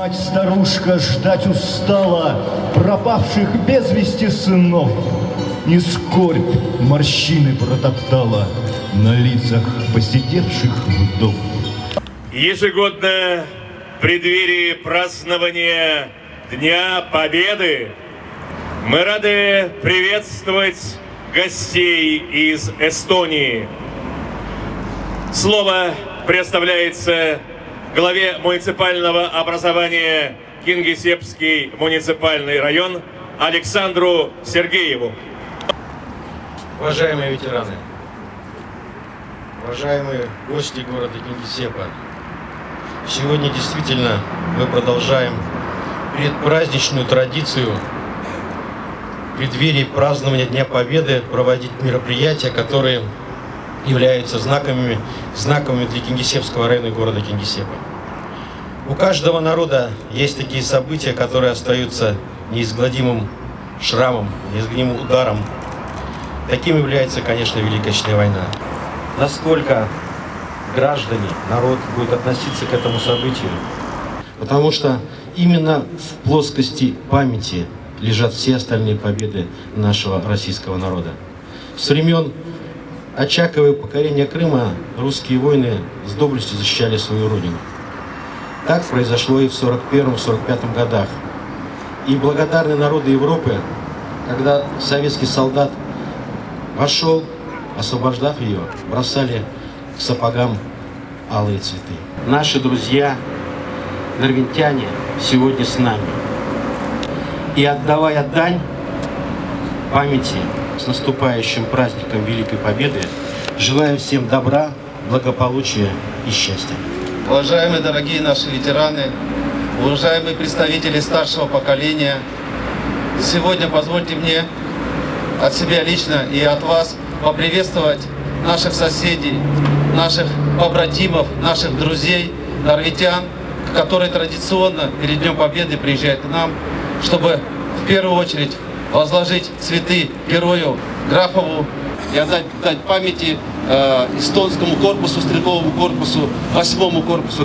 Мать-старушка ждать устала пропавших без вести сынов. Не скорбь морщины протоптала на лицах посидевших вдов. Ежегодно в преддверии празднования Дня Победы мы рады приветствовать гостей из Эстонии. Слово предоставляется главе муниципального образования Кингисеппский муниципальный район Александру Сергееву. Уважаемые ветераны, уважаемые гости города Кингисеппа, сегодня действительно мы продолжаем предпраздничную традицию в преддверии празднования Дня Победы проводить мероприятия, которые являются знаковыми для Кингисеппского района и города Кингисеппа. У каждого народа есть такие события, которые остаются неизгладимым шрамом, неизгладимым ударом. Таким является, конечно, Великая Отечественная война. Насколько граждане, народ будет относиться к этому событию? Потому что именно в плоскости памяти лежат все остальные победы нашего российского народа. С времен Очакового покорения Крыма русские воины с доблестью защищали свою родину. Так произошло и в 1941-1945 годах. И благодарны народы Европы, когда советский солдат вошел, освобождав ее, бросали к сапогам алые цветы. Наши друзья, норвегияне, сегодня с нами. И отдавая дань памяти с наступающим праздником Великой Победы, желаю всем добра, благополучия и счастья. Уважаемые дорогие наши ветераны, уважаемые представители старшего поколения, сегодня позвольте мне от себя лично и от вас поприветствовать наших соседей, наших побратимов, наших друзей, норвитян, которые традиционно перед Днем Победы приезжают к нам, чтобы в первую очередь возложить цветы герою Графову и отдать памяти эстонскому корпусу, стрелковому корпусу, 8-му корпусу,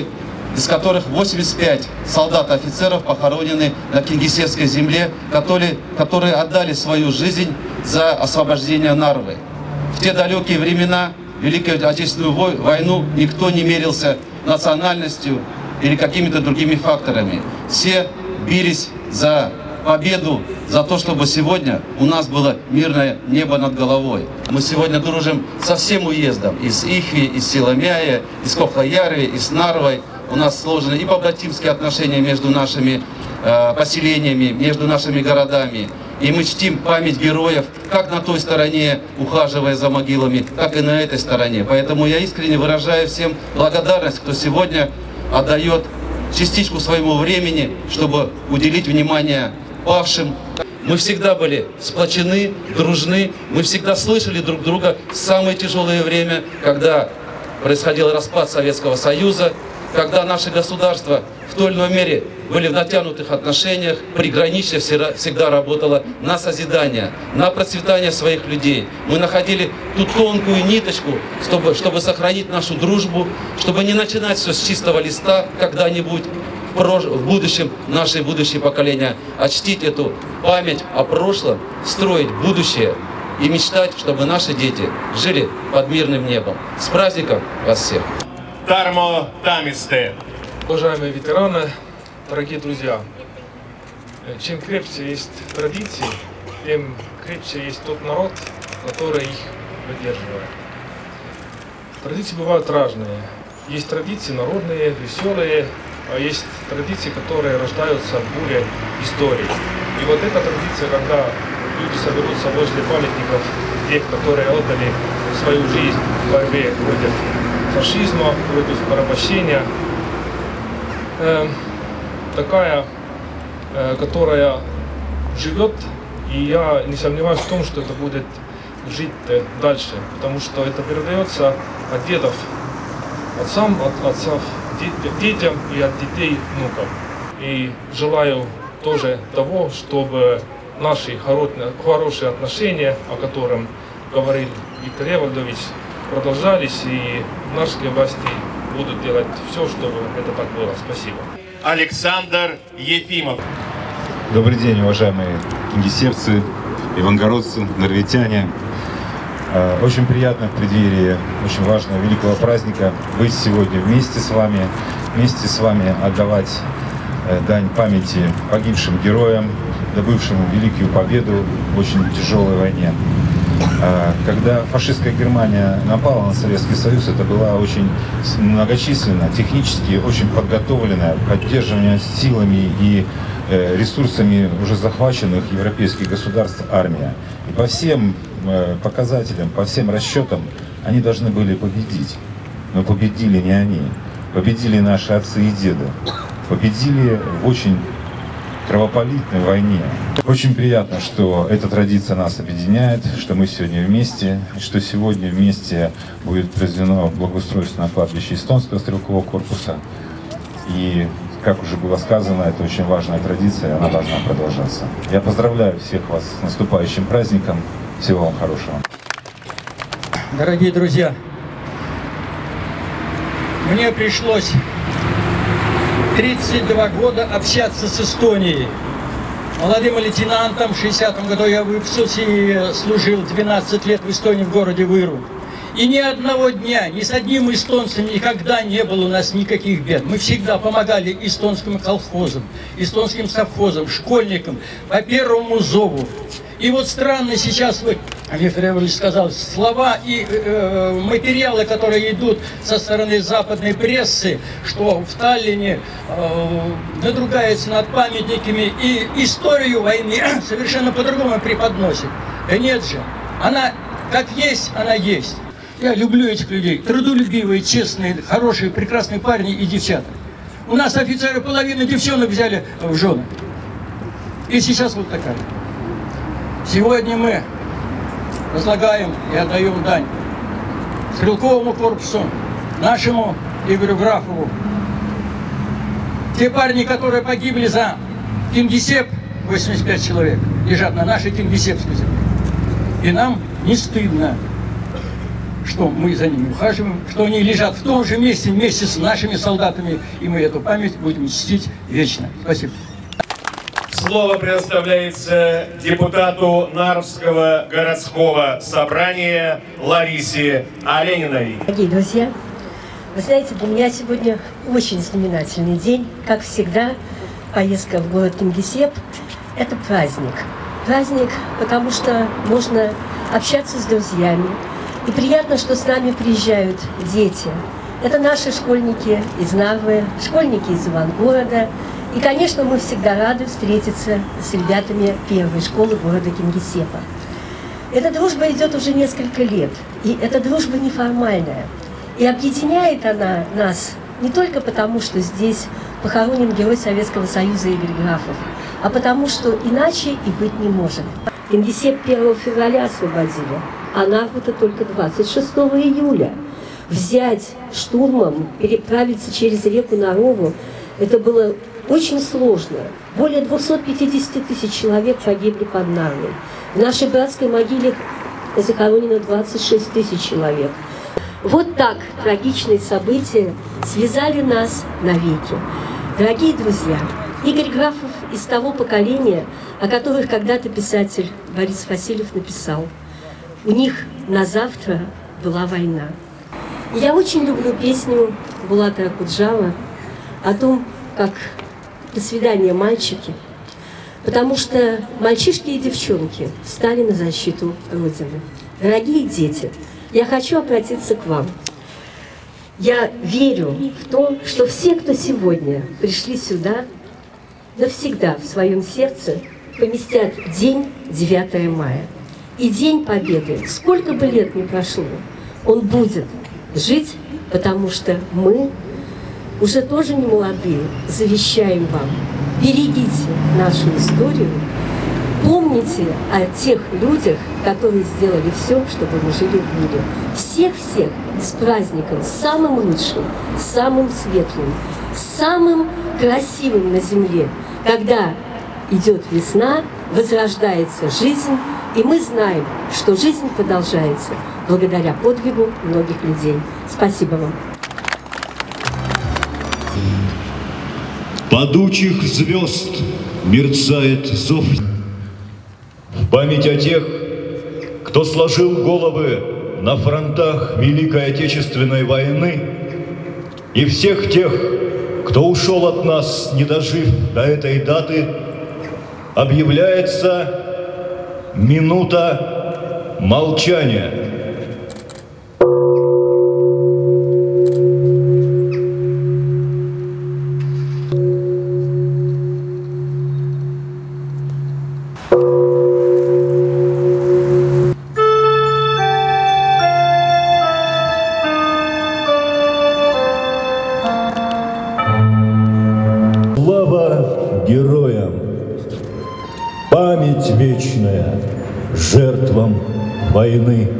из которых 85 солдат и офицеров похоронены на Кингисеппской земле, которые отдали свою жизнь за освобождение Нарвы. В те далекие времена, Великую Отечественную войну, никто не мерился национальностью или какими-то другими факторами. Все бились за победу, за то, чтобы сегодня у нас было мирное небо над головой. Мы сегодня дружим со всем уездом, из Ихви, из Силомяя, из Кохлоярви, из Нарвой. У нас сложены и побратимские отношения между нашими поселениями, между нашими городами. И мы чтим память героев, как на той стороне, ухаживая за могилами, так и на этой стороне. Поэтому я искренне выражаю всем благодарность, кто сегодня отдает частичку своего времени, чтобы уделить внимание павшим. Мы всегда были сплочены, дружны, мы всегда слышали друг друга в самое тяжелое время, когда происходил распад Советского Союза, когда наши государства в той или иной мере были в натянутых отношениях, приграничье всегда работало на созидание, на процветание своих людей. Мы находили ту тонкую ниточку, чтобы сохранить нашу дружбу, чтобы не начинать все с чистого листа когда-нибудь в будущем, наши будущие поколения, а чтить эту память о прошлом, строить будущее и мечтать, чтобы наши дети жили под мирным небом. С праздником вас всех! Тармо Тамисте. Уважаемые ветераны, дорогие друзья, чем крепче есть традиции, тем крепче есть тот народ, который их выдерживает. Традиции бывают разные. Есть традиции народные, веселые, а есть традиции, которые рождаются от бури истории. И вот эта традиция, когда люди соберутся возле памятников тех, которые отдали свою жизнь в борьбе против фашизма, против порабощения, такая, которая живет, и я не сомневаюсь в том, что это будет жить дальше, потому что это передается от дедов отцам, от отцов детям и от детей внукам. И желаю тоже того, чтобы наши хорошие отношения, о котором говорил Виктор Эвальдович, продолжались, и наши власти будут делать все, чтобы это так было. Спасибо. Александр Ефимов. Добрый день, уважаемые кингисеппцы, ивангородцы, норвитяне. Очень приятно в преддверии очень важного великого праздника быть сегодня вместе с вами отдавать дань памяти погибшим героям, добывшим великую победу в очень тяжелой войне. Когда фашистская Германия напала на Советский Союз, это была очень многочисленная, технически очень подготовленная, поддерживаемая силами и ресурсами уже захваченных европейских государств армия. И по всем показателям, по всем расчетам, они должны были победить. Но победили не они. Победили наши отцы и деды. Победили в очень кровопролитной войне. Очень приятно, что эта традиция нас объединяет, что мы сегодня вместе, что сегодня вместе будет произведено благоустройство на кладбище эстонского стрелкового корпуса. И, как уже было сказано, это очень важная традиция, она должна продолжаться. Я поздравляю всех вас с наступающим праздником. Всего вам хорошего. Дорогие друзья, мне пришлось 32 года общаться с Эстонией. Молодым лейтенантом в 60-м году я выпустился и служил 12 лет в Эстонии, в городе Выру. И ни одного дня, ни с одним эстонцем никогда не было у нас никаких бед. Мы всегда помогали эстонским колхозам, эстонским совхозам, школьникам по первому зову. И вот странно сейчас, Виктор Иванович сказал, слова и материалы, которые идут со стороны западной прессы, что в Таллине надругается над памятниками и историю войны совершенно по-другому преподносит. Да нет же, она как есть, она есть. Я люблю этих людей, трудолюбивые, честные, хорошие, прекрасные парни и девчата. У нас офицеры половину девчонок взяли в жены. И сейчас вот такая. Сегодня мы возлагаем и отдаем дань стрелковому корпусу, нашему Игорю Графову. Те парни, которые погибли за Кингисепп, 85 человек, лежат на нашей Кингисеппской земле. И нам не стыдно, что мы за ними ухаживаем, что они лежат в том же месте вместе с нашими солдатами, и мы эту память будем чтить вечно. Спасибо. Слово предоставляется депутату Нарвского городского собрания Ларисе Олениной. Дорогие друзья, вы знаете, для меня сегодня очень знаменательный день. Как всегда, поездка в город Кингисепп – это праздник. Праздник, потому что можно общаться с друзьями. И приятно, что с нами приезжают дети. Это наши школьники из Нарвы, школьники из Ивангорода. И, конечно, мы всегда рады встретиться с ребятами первой школы города Кингисеппа. Эта дружба идет уже несколько лет, и эта дружба неформальная. И объединяет она нас не только потому, что здесь похоронен герой Советского Союза Игорь Графов, а потому, что иначе и быть не может. Кингисепп 1 февраля освободили, а Нарву-то только 26 июля. Взять штурмом, переправиться через реку Нарову, это было очень сложно. Более 250 тысяч человек погибли под Нарвой. В нашей братской могиле захоронено 26 тысяч человек. Вот так трагичные события связали нас навеки. Дорогие друзья, Игорь Графов из того поколения, о которых когда-то писатель Борис Васильев написал. У них на завтра была война. И я очень люблю песню Булата Акуджава о том, как «До свидания, мальчики», потому что мальчишки и девчонки встали на защиту Родины. Дорогие дети, я хочу обратиться к вам. Я верю в то, что все, кто сегодня пришли сюда, навсегда в своем сердце поместят день 9 мая. И День Победы, сколько бы лет ни прошло, он будет жить, потому что мы, уже тоже не молодые, завещаем вам. Берегите нашу историю, помните о тех людях, которые сделали все, чтобы мы жили в мире. Всех-всех с праздником, самым лучшим, самым светлым, самым красивым на земле. Когда идет весна, возрождается жизнь, и мы знаем, что жизнь продолжается благодаря подвигу многих людей. Спасибо вам. падучих звезд мерцает зов. В память о тех, кто сложил головы на фронтах Великой Отечественной войны, и всех тех, кто ушел от нас, не дожив до этой даты, объявляется минута молчания. Слава героям! Память вечная жертвам войны!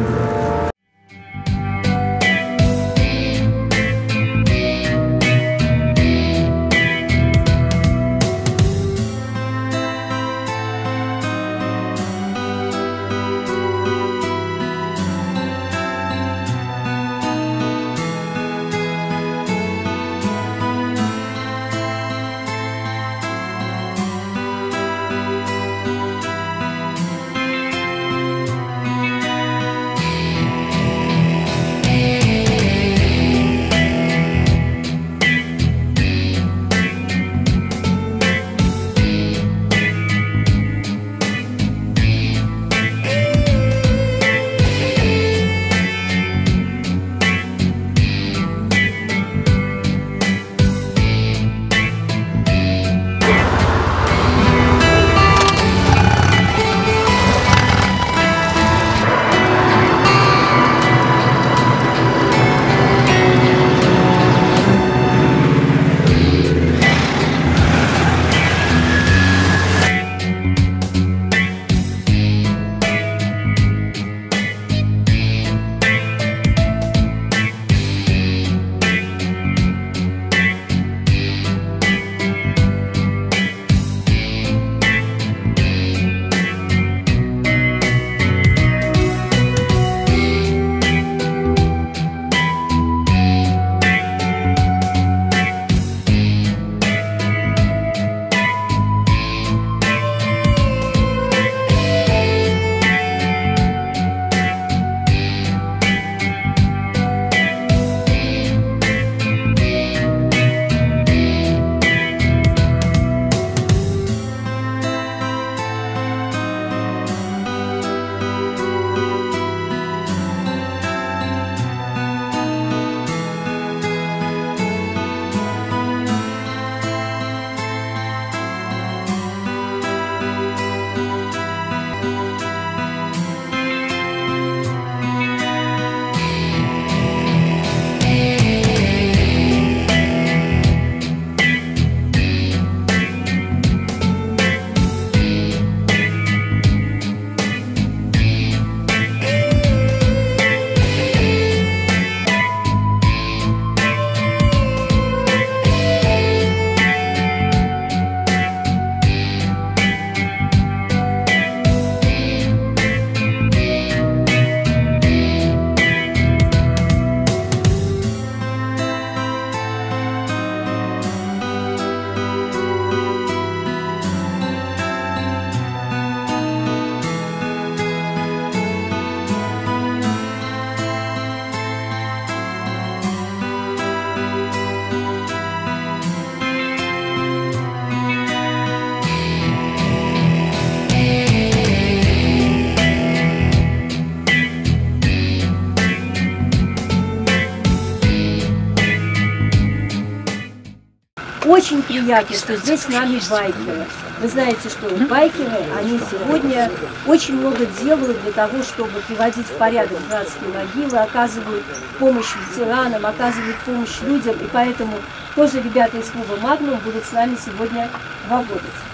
Очень приятно, что здесь с нами байкеры. Вы знаете, что байкеры, они сегодня очень много делают для того, чтобы приводить в порядок братские могилы, оказывают помощь ветеранам, оказывают помощь людям, и поэтому тоже ребята из клуба «Магнум» будут с нами сегодня работать.